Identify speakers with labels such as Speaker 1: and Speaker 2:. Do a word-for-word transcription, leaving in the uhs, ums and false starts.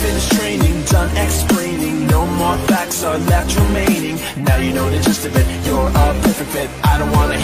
Speaker 1: finished training, done explaining. No more facts are left remaining. Now you know the gist of it, you're a perfect fit. I don't wanna